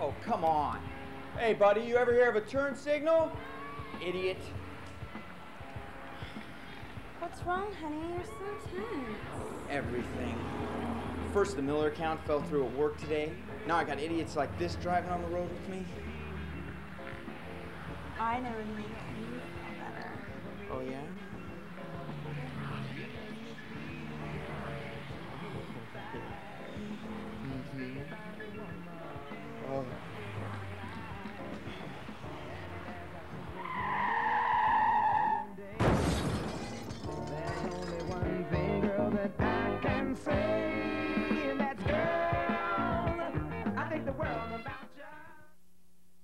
Oh, come on. Hey, buddy, you ever hear of a turn signal? Idiot. What's wrong, honey? You're so tense. Everything. First, the Miller account fell through at work today. Now I got idiots like this driving on the road with me. I never knew.